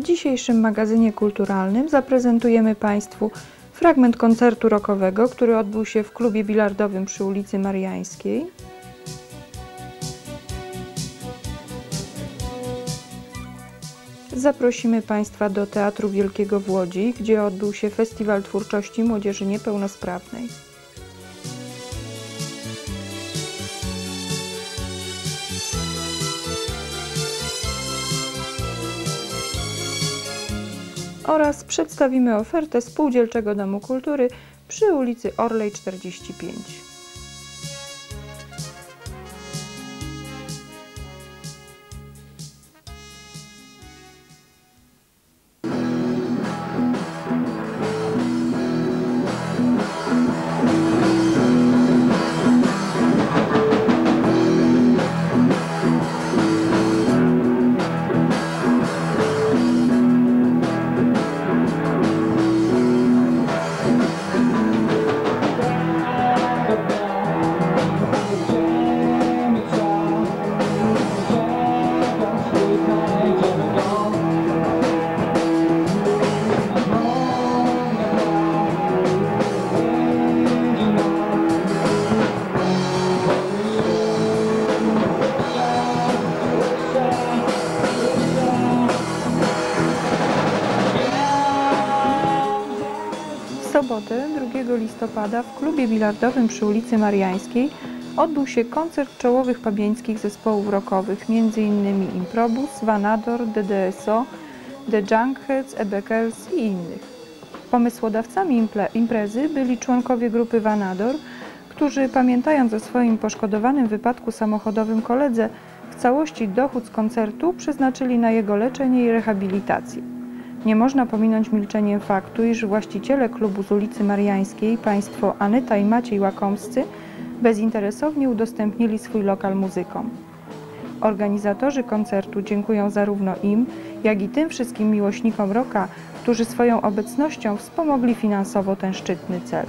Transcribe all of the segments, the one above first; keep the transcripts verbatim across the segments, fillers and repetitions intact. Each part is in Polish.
dzisiejszym magazynie kulturalnym zaprezentujemy Państwu fragment koncertu rockowego, który odbył się w klubie bilardowym przy ulicy Mariańskiej. Zaprosimy Państwa do Teatru Wielkiego w Łodzi, gdzie odbył się Festiwal Twórczości Młodzieży Niepełnosprawnej. Oraz przedstawimy ofertę Spółdzielczego Domu Kultury przy ulicy Orlej czterdzieści pięć. W sobotę, drugiego listopada, w klubie bilardowym przy ulicy Mariańskiej odbył się koncert czołowych pabieńskich zespołów rockowych, m.in. Improbus, Vanador, D D S O, The Junkheads, Ebekels i innych. Pomysłodawcami imprezy byli członkowie grupy Vanador, którzy, pamiętając o swoim poszkodowanym w wypadku samochodowym koledze, w całości dochód z koncertu przeznaczyli na jego leczenie i rehabilitację. Nie można pominąć milczeniem faktu, iż właściciele klubu z ulicy Mariańskiej, państwo Anyta i Maciej Łakomscy, bezinteresownie udostępnili swój lokal muzykom. Organizatorzy koncertu dziękują zarówno im, jak i tym wszystkim miłośnikom rocka, którzy swoją obecnością wspomogli finansowo ten szczytny cel.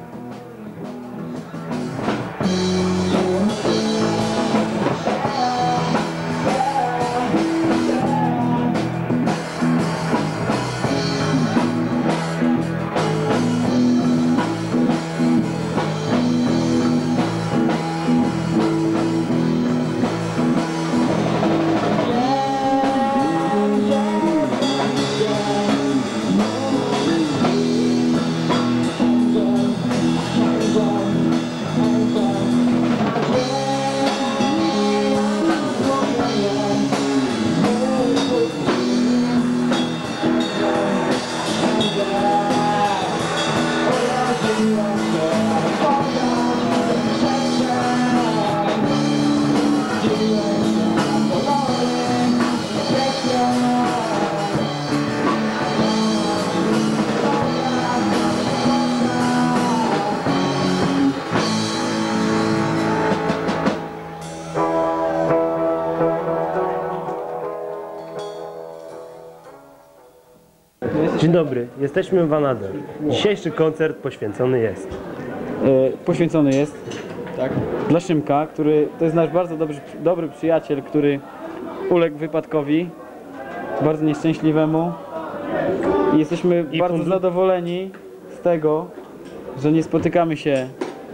Dzień dobry, jesteśmy w Vanador. Dzisiejszy koncert poświęcony jest. E, poświęcony jest tak, dla Szymka, który to jest nasz bardzo dobry, dobry przyjaciel, który uległ wypadkowi, bardzo nieszczęśliwemu. I jesteśmy I bardzo zadowoleni z tego, że nie spotykamy się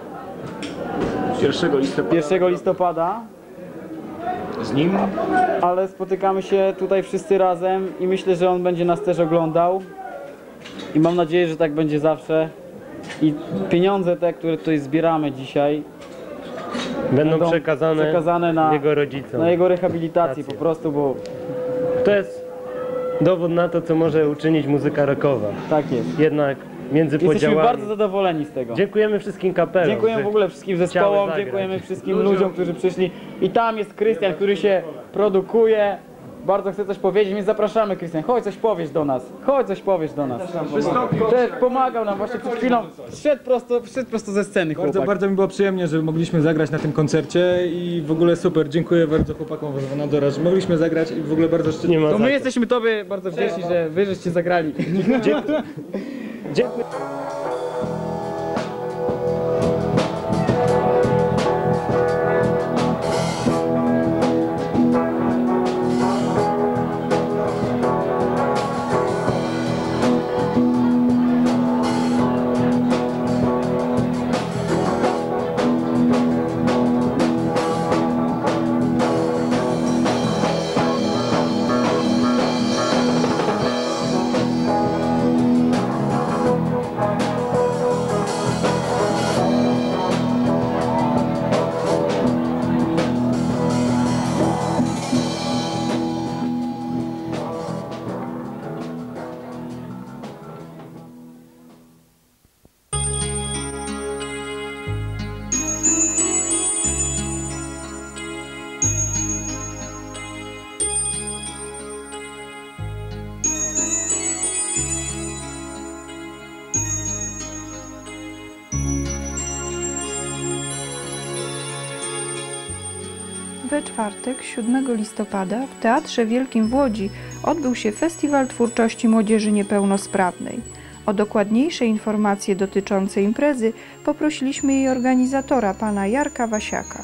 pierwszego listopada z nim, ale spotykamy się tutaj wszyscy razem i myślę, że on będzie nas też oglądał i mam nadzieję, że tak będzie zawsze i pieniądze te, które tutaj zbieramy dzisiaj, będą, będą przekazane, przekazane na jego rodzicom, na jego rehabilitację po prostu, bo to jest dowód na to, co może uczynić muzyka rockowa. Tak jest. Jednak między Jesteśmy podziałami. bardzo zadowoleni z tego. Dziękujemy wszystkim kapelom. Dziękujemy w ogóle wszystkim zespołom, dziękujemy wszystkim ludziom. ludziom, którzy przyszli. I tam jest Krystian, który się produkuje. Bardzo chce coś powiedzieć, więc zapraszamy, Krystian. Chodź, coś powiesz do nas. Chodź, coś powiesz do nas. Też pomagał nam właśnie przed chwilą. Szedł prosto, szedł prosto ze sceny, chłopak. Bardzo, bardzo mi było przyjemnie, że mogliśmy zagrać na tym koncercie i w ogóle super. Dziękuję bardzo chłopakom z Vanadora, że mogliśmy zagrać i w ogóle bardzo szczytnie. To my jesteśmy tobie bardzo wdzięczni, że wy żeście zagrali. Dziękuję. Dziękuję. we czwartek, siódmego listopada, w Teatrze Wielkim w Łodzi odbył się Festiwal Twórczości Młodzieży Niepełnosprawnej. O dokładniejsze informacje dotyczące imprezy poprosiliśmy jej organizatora, pana Jarka Wasiaka.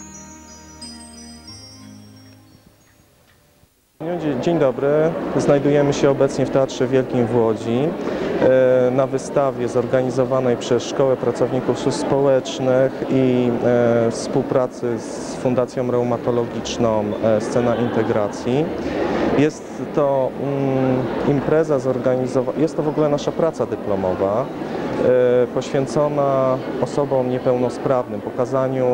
Dzień dobry, znajdujemy się obecnie w Teatrze Wielkim w Łodzi na wystawie zorganizowanej przez Szkołę Pracowników Służb Społecznych i współpracy z Fundacją Reumatologiczną Scena Integracji. Jest to impreza zorganizowana, jest to w ogóle nasza praca dyplomowa poświęcona osobom niepełnosprawnym, pokazaniu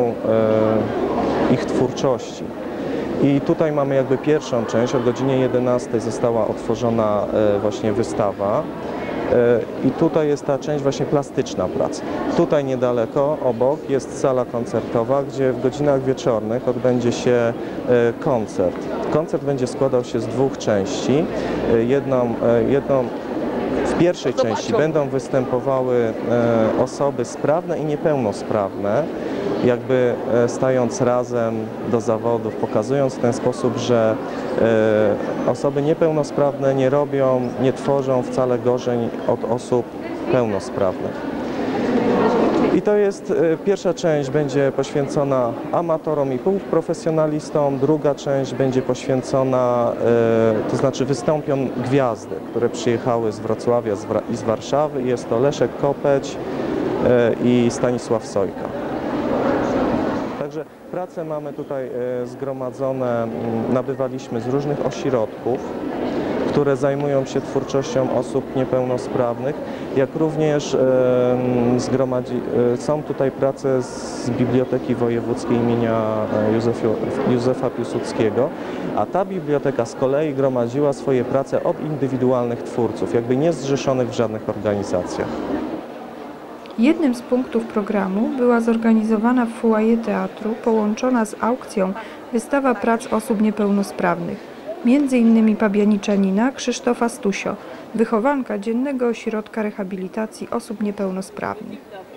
ich twórczości. I tutaj mamy jakby pierwszą część, o godzinie jedenastej została otworzona właśnie wystawa i tutaj jest ta część właśnie plastyczna prac. Tutaj niedaleko, obok, jest sala koncertowa, gdzie w godzinach wieczornych odbędzie się koncert. Koncert będzie składał się z dwóch części. Jedną, jedną w pierwszej części będą występowały osoby sprawne i niepełnosprawne, jakby stając razem do zawodów, pokazując w ten sposób, że osoby niepełnosprawne nie robią, nie tworzą wcale gorzej od osób pełnosprawnych. I to jest, pierwsza część będzie poświęcona amatorom i półprofesjonalistom, druga część będzie poświęcona, to znaczy wystąpią gwiazdy, które przyjechały z Wrocławia i z Warszawy. Jest to Leszek Kopeć i Stanisław Sojka. Także prace mamy tutaj zgromadzone, nabywaliśmy z różnych ośrodków, które zajmują się twórczością osób niepełnosprawnych, jak również zgromadzi, są tutaj prace z Biblioteki Wojewódzkiej imienia Józefa Piłsudskiego, a ta biblioteka z kolei gromadziła swoje prace od indywidualnych twórców, jakby nie zrzeszonych w żadnych organizacjach. Jednym z punktów programu była zorganizowana w foyer teatru, połączona z aukcją, wystawa prac osób niepełnosprawnych. Między innymi pabianiczanina Krzysztofa Stusio, wychowanka Dziennego Ośrodka Rehabilitacji Osób Niepełnosprawnych.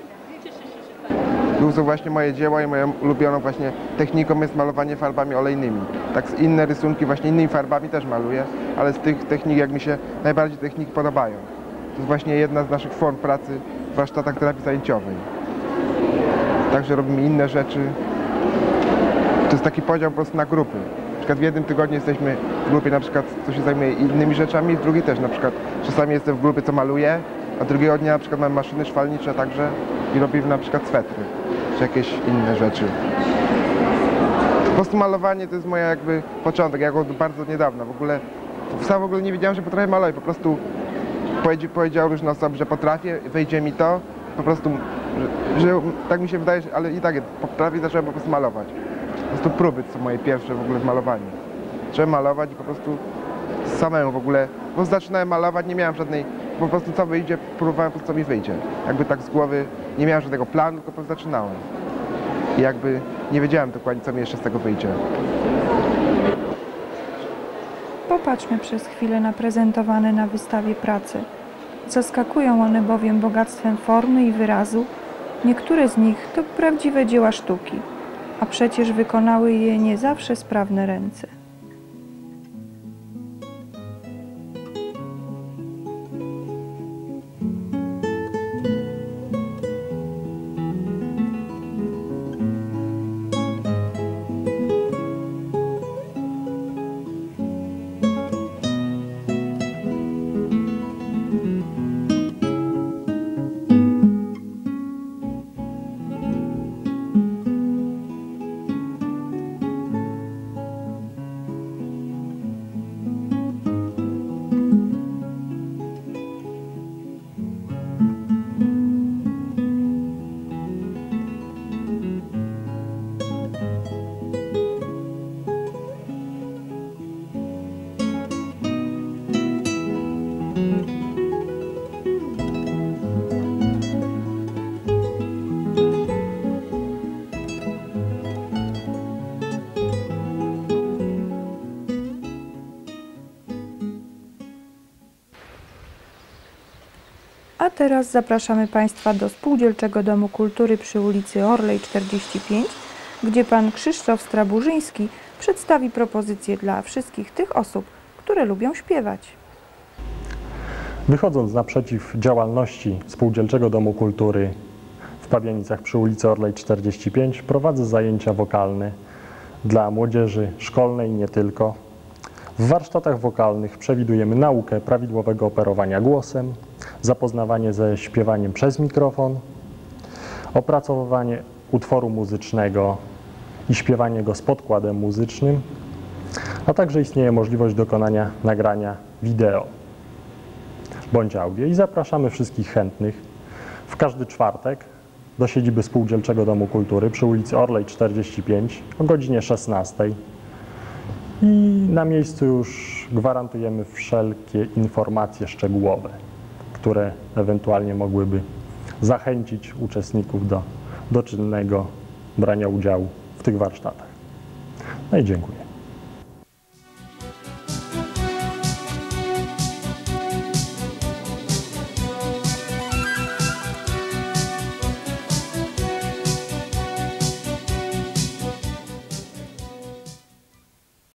Tu są właśnie moje dzieła i moją ulubioną właśnie techniką jest malowanie farbami olejnymi. Tak inne rysunki właśnie innymi farbami też maluję, ale z tych technik jak mi się najbardziej techniki podobają. To jest właśnie jedna z naszych form pracy w warsztatach terapii zajęciowej. Także robimy inne rzeczy. To jest taki podział po prostu na grupy. Na przykład w jednym tygodniu jesteśmy w grupie, na przykład, co się zajmuje innymi rzeczami, w drugiej też na przykład czasami jestem w grupie, co maluje, a drugiego dnia na przykład mamy maszyny szwalnicze także i robimy na przykład swetry, czy jakieś inne rzeczy. Po prostu malowanie to jest moja jakby początek, ja go bardzo niedawno w ogóle, sam w ogóle nie wiedziałem, że potrafię malować, po prostu powiedział różne osoby, że potrafię, wyjdzie mi to, po prostu, że, że tak mi się wydaje, ale i tak potrafię, zacząłem po prostu malować. Po prostu próby są moje pierwsze w ogóle w malowaniu. Zacząłem malować i po prostu samemu w ogóle, bo zaczynałem malować, nie miałem żadnej, po prostu co wyjdzie, próbowałem po prostu co mi wyjdzie. Jakby tak z głowy nie miałem żadnego planu, tylko po prostu zaczynałem. I jakby nie wiedziałem dokładnie, co mi jeszcze z tego wyjdzie. Popatrzmy przez chwilę na prezentowane na wystawie prace. Zaskakują one bowiem bogactwem formy i wyrazu. Niektóre z nich to prawdziwe dzieła sztuki, a przecież wykonały je nie zawsze sprawne ręce. A teraz zapraszamy Państwa do Spółdzielczego Domu Kultury przy ulicy Orlej czterdzieści pięć gdzie pan Krzysztof Straburzyński przedstawi propozycje dla wszystkich tych osób, które lubią śpiewać. Wychodząc naprzeciw działalności Spółdzielczego Domu Kultury w Pabianicach przy ulicy Orlej czterdzieści pięć, prowadzę zajęcia wokalne dla młodzieży szkolnej i nie tylko. W warsztatach wokalnych przewidujemy naukę prawidłowego operowania głosem, zapoznawanie ze śpiewaniem przez mikrofon, opracowywanie utworu muzycznego i śpiewanie go z podkładem muzycznym, a także istnieje możliwość dokonania nagrania wideo bądź audio i zapraszamy wszystkich chętnych w każdy czwartek do siedziby Spółdzielczego Domu Kultury przy ulicy Orlej czterdzieści pięć o godzinie szesnastej i na miejscu już gwarantujemy wszelkie informacje szczegółowe, które ewentualnie mogłyby zachęcić uczestników do, do czynnego brania udziału w tych warsztatach. No i dziękuję.